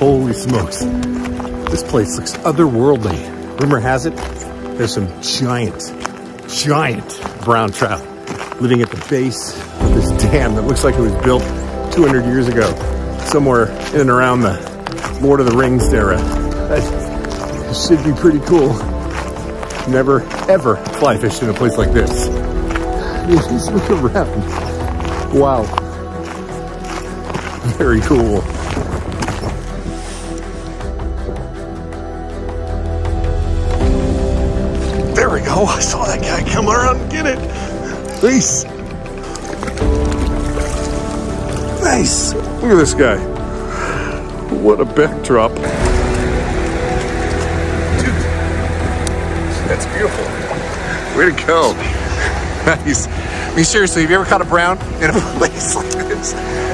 Holy smokes. This place looks otherworldly. Rumor has it, there's some giant brown trout living at the base of this dam that looks like it was built 200 years ago, somewhere in and around the Lord of the Rings era. That should be pretty cool. Never, ever fly fished in a place like this. Just look around. Wow. Very cool. There we go. I saw that guy come around and get it. Nice. Nice. Look at this guy. What a backdrop. Dude, that's beautiful. Way to go. Nice. I mean, seriously, have you ever caught a brown in a place like this?